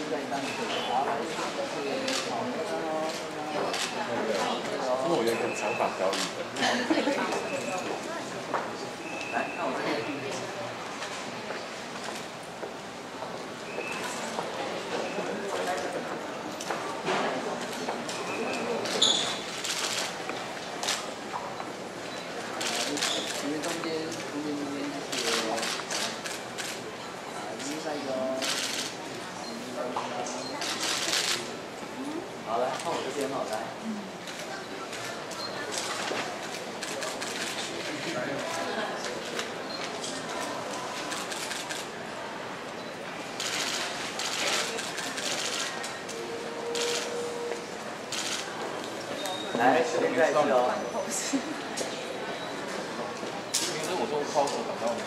因为我有一个长发飘逸的。 来，看我这边。 因为中间就是另外一个，好来，看我这边好来。来，随便再一次哦。 我说靠手挡到你。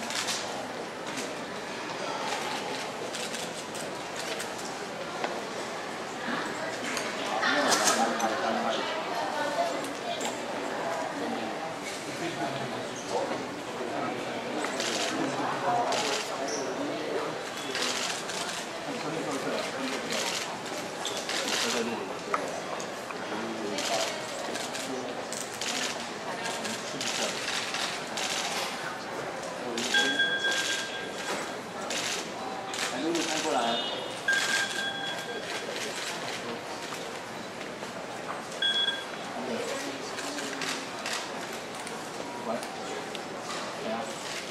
看过来。喂，谁啊？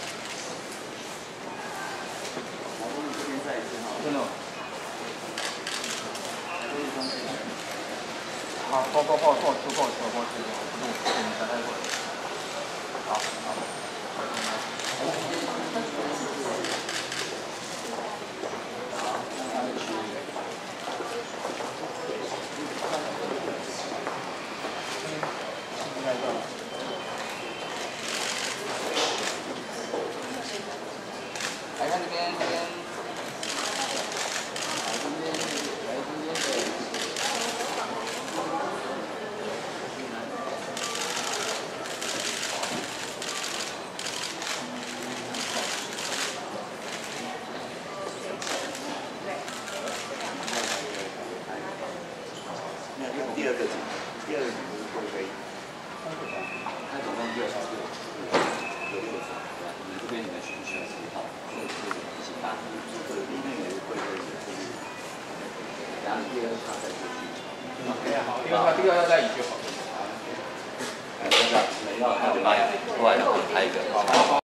老公，你这边再一次哈。真的。可以装进来。好，抱歉，不好意思，不动，你再待会儿。好，好。 来看这边，这边，来中间，来中间的。那用第二个组，第二个组是会飞。它总共6套队，有6组。你们这边你们选11号，这一起打。这里面也是会飞，然后第二套再出去。OK 好，第二要在一就好。来，这个没到，那就卖，过来，然后拍一个。